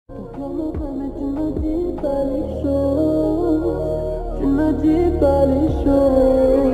Ton cœur me bat mais tu me dis pas les choses. Tu me dis pas les choses.